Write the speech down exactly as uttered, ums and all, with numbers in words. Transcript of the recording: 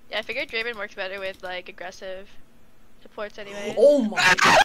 Yeah, I figured Draven works better with like aggressive supports anyway. Oh my